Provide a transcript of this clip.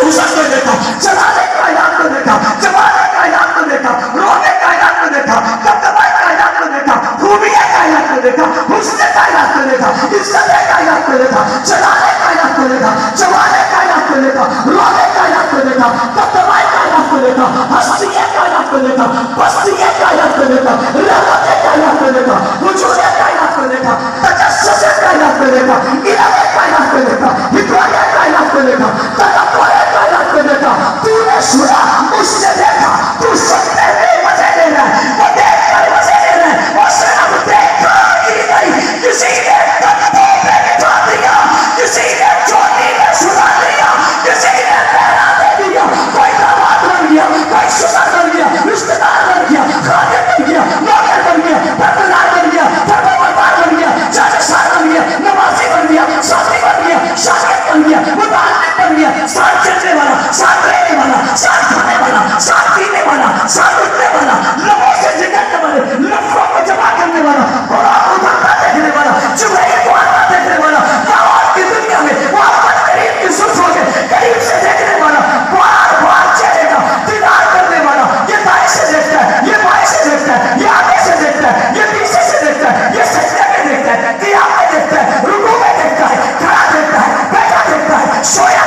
हुसन को देखा, चलाने कायनात को देखा, जमाने कायनात को देखा, रोने कायनात को देखा, दबदबाए कायनात को देखा, खूबियां कायनात को देखा, हुस्न कायनात को देखा, इज्जत कायनात को देखा, चलाने कायनात को देखा, जमाने कायनात को देखा, रोने कायनात को देखा, दबदबाए कायनात को देखा, हस्तियां कायनात को देखा, बस्तियां कायनात को देखा, रहमतें कायनात को देखा, वजूदें कायनात को देखा, तजस्सुस कायनात को देखा, इलाहे कायनात को देखा, हिदायत कायनात को देखा, तदब्बुर कायनात को देखा। तूने सुना, उसने देखा, तू सुनते हुए मजे ले रहा है, वो देख कर मजे ले रहा है, उसने अब देखा ही नहीं। किसी ने कंधों पे बिठा दिया, किसी ने चोटी में सुला दिया, किसी ने लहरा दे दिया, कोई दामाद बन गया, कोई शुगर बन गया, रिश्तेदार बन गया, खादिम बन गया, नौकर बन गया, ठेकेदार बन गया, ठेकेदार बन गया, जानिसार बन गया, नमाजी बन गया, साथी बन गया, शागिर्द बन गया, मुताल्लिम बन गया, साथ चलने वाला, साथ रहने वाला, साथ खाने वाला, साथ पीने वाला, साथ उठने वाला, लबों से जिगरने वाले, लफ्ज़ों को जमा करने वाला, कुरान उतारता देखने वाला, जुबैर को आता देखने वाला, दावत की दुनिया में वो अपने करीब की जुल्फों के करीब से देखने वाला, बार बार चेहरे का दीदार करने वाला, ये दाएं से देखता है, ये बाएं से देखता है, ये आगे से देखता है, ये पीछे से देखता है, ये सजदे में देखता है, क़ियाम में देखता है, रुकू में देखता है, खड़ा देखता है, बैठा देखता है, सोया